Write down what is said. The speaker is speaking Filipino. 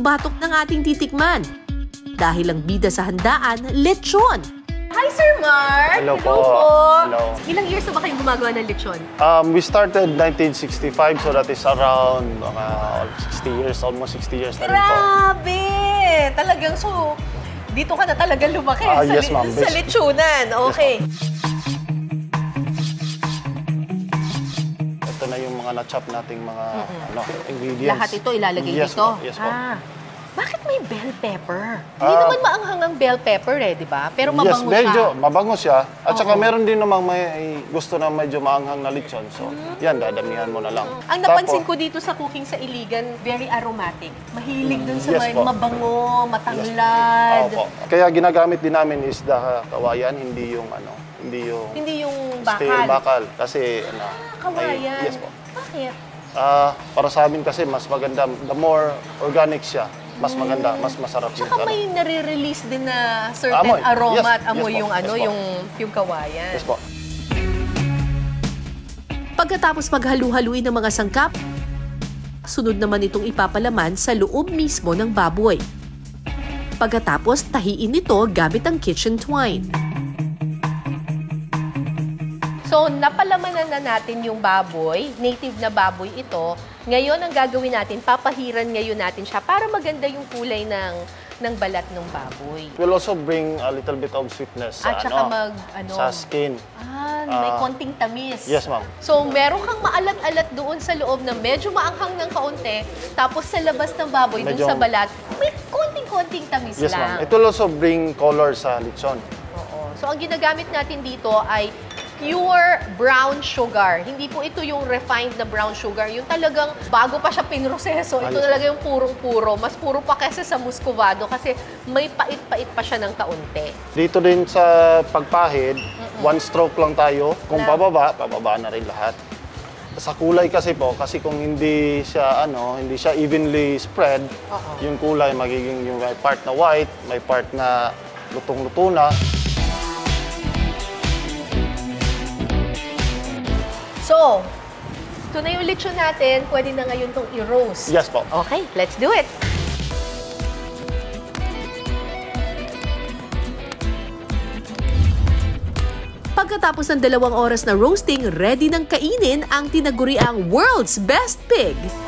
batok ng ating titikman. Dahil ang bida sa handaan, lechon. Hi, Sir Mark! Hello po. Hello. Ilang years na ba kayong gumagawa ng lechon? We started 1965, so that is around 60 years, almost 60 years na rin po. Grabe! Talagang so, dito ka na talagang lumaki Yes, sa lechonan. Okay. Ito na yung mga na-chop nating mga ingredients. Lahat ito ilalagay dito? Yes po. Bakit may bell pepper? Hindi naman maanghang ang bell pepper di ba? Pero mabango medyo mabango siya. At saka meron din namang may gusto na medyo maanghang na lechon. So, yan, dadamihan mo na lang. Ang napansin ko dito sa cooking sa Iligan, very aromatic. Mahilig dun sa mabango, matanglad. Kaya ginagamit din namin is the kawayan, hindi yung Hindi yung stale bakal. Kasi kawayan. Yes po. Bakit? Para sa amin kasi mas maganda, the more organic siya, mas maganda, mas masarap yung Tsaka may nare-release din na certain aroma at amoy yung kawayan. Yes po. Pagkatapos paghalu-haluin ng mga sangkap, sunod naman itong ipapalaman sa loob mismo ng baboy. Pagkatapos tahiin ito gamit ang kitchen twine. So, napalamanan na natin yung baboy. Native na baboy ito. Ngayon, ang gagawin natin, papahiran ngayon natin siya para maganda yung kulay ng balat ng baboy. Will also bring a little bit of sweetness sa, sa skin. May konting tamis. Yes, ma'am. So, meron kang maalat-alat doon sa loob na medyo maanghang ng kaunti. Tapos sa labas ng baboy, doon sa balat, may konting-konting tamis lang. Yes, ma'am. It will also bring color sa lechon. Oo. So, ang ginagamit natin dito ay pure brown sugar. Hindi po ito yung refined na brown sugar. Yung talagang bago pa siya pinroseso, ito talaga yung purong-puro. Mas puro pa kasi sa muscovado kasi may pait-pait pa siya ng kaunti. Dito din sa pagpahid, one stroke lang tayo. Kung pababa na rin lahat. Sa kulay kasi po, kasi kung hindi siya evenly spread, yung kulay magiging yung may part na white, may part na lutong-luto na. So, ito na yung lechon natin. Pwede na ngayon itong i-roast. Yes po. Okay, let's do it. Pagkatapos ng 2 oras na roasting, ready nang kainin ang tinaguriang World's Best Pig.